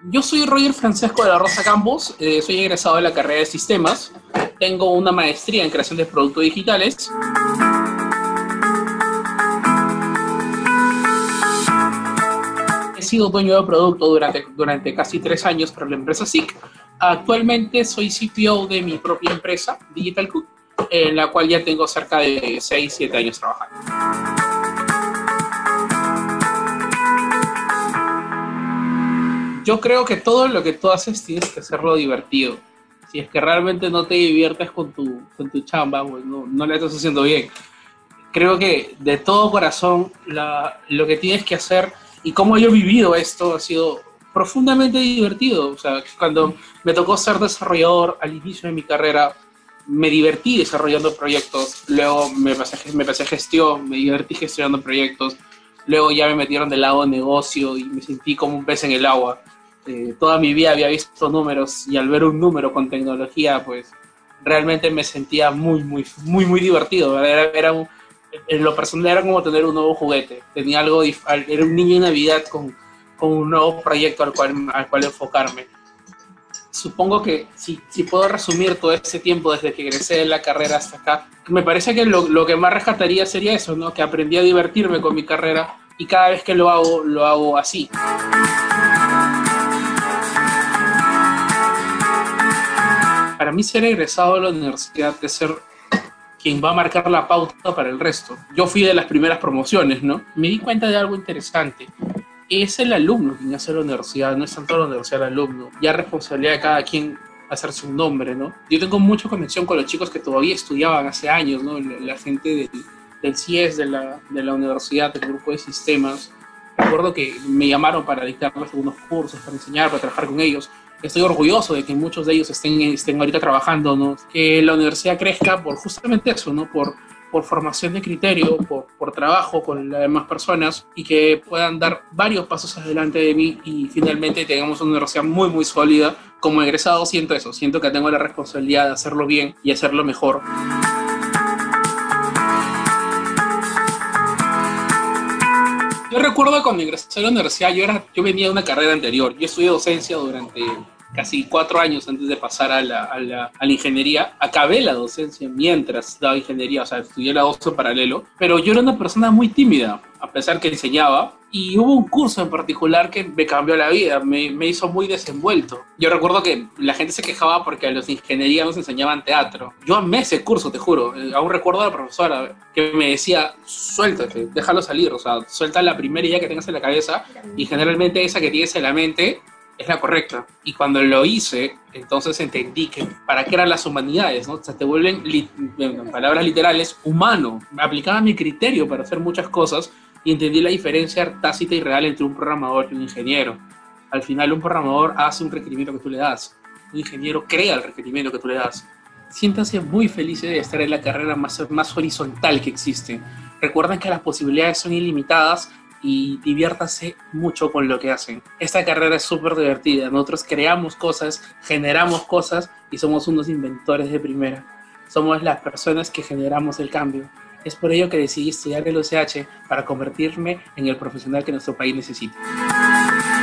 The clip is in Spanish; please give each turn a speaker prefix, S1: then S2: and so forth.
S1: Yo soy Roger Francesco de la Rosa Campos, soy egresado de la carrera de Sistemas, tengo una maestría en creación de productos digitales. He sido dueño de producto durante casi 3 años para la empresa SIC. Actualmente soy CPO de mi propia empresa, Digital Cook, en la cual ya tengo cerca de 6-7 años trabajando. Yo creo que todo lo que tú haces tienes que hacerlo divertido. Si es que realmente no te diviertes con tu chamba, pues no la estás haciendo bien. Creo que de todo corazón lo que tienes que hacer y cómo yo he vivido esto ha sido profundamente divertido. O sea, cuando me tocó ser desarrollador al inicio de mi carrera, me divertí desarrollando proyectos. Luego me pasé a gestión, me divertí gestionando proyectos. Luego ya me metieron del lado de negocio y me sentí como un pez en el agua. Toda mi vida había visto números y al ver un número con tecnología, pues realmente me sentía muy divertido. En lo personal era como tener un nuevo juguete. Tenía algo, era un niño en Navidad con un nuevo proyecto al cual enfocarme. Supongo que si puedo resumir todo ese tiempo desde que egresé de la carrera hasta acá, me parece que lo que más rescataría sería eso, ¿no? Que aprendí a divertirme con mi carrera y cada vez que lo hago así. Para mí ser egresado de la universidad es ser quien va a marcar la pauta para el resto. Yo fui de las primeras promociones, ¿no? Me di cuenta de algo interesante. Es el alumno quien hace la universidad, no es tanto la universidad el alumno. Ya es responsabilidad de cada quien hacerse un nombre, ¿no? Yo tengo mucha conexión con los chicos que todavía estudiaban hace años, ¿no? La gente del CIES, de la universidad, del grupo de sistemas. Recuerdo que me llamaron para dictarles algunos cursos, para enseñar, para trabajar con ellos. Estoy orgulloso de que muchos de ellos estén ahorita trabajando, ¿no? Que la universidad crezca por justamente eso, ¿no? Por formación de criterio, por trabajo con las demás personas y que puedan dar varios pasos adelante de mí y finalmente tengamos una universidad muy sólida. Como egresado siento eso, siento que tengo la responsabilidad de hacerlo bien y hacerlo mejor. Yo recuerdo cuando ingresé a la universidad, yo venía de una carrera anterior. Yo estudié docencia durante casi 4 años antes de pasar a la ingeniería. Acabé la docencia mientras daba ingeniería, o sea, estudié la dos en paralelo. Pero yo era una persona muy tímida, a pesar que enseñaba. Y hubo un curso en particular que me cambió la vida, me hizo muy desenvuelto. Yo recuerdo que la gente se quejaba porque a los de ingeniería nos enseñaban teatro. Yo amé ese curso, te juro. Aún recuerdo a la profesora que me decía, suéltate, déjalo salir. O sea, suelta la primera idea que tengas en la cabeza y generalmente esa que tienes en la mente es la correcta. Y cuando lo hice, entonces entendí que para qué eran las humanidades, ¿no? O sea, te vuelven, en palabras literales, humano. Me aplicaba mi criterio para hacer muchas cosas y entendí la diferencia tácita y real entre un programador y un ingeniero. Al final, un programador hace un requerimiento que tú le das. Un ingeniero crea el requerimiento que tú le das. Siéntanse muy felices de estar en la carrera más horizontal que existe. Recuerden que las posibilidades son ilimitadas y diviértanse mucho con lo que hacen. Esta carrera es súper divertida. Nosotros creamos cosas, generamos cosas y somos unos inventores de primera. Somos las personas que generamos el cambio. Es por ello que decidí estudiar el UCH para convertirme en el profesional que nuestro país necesita.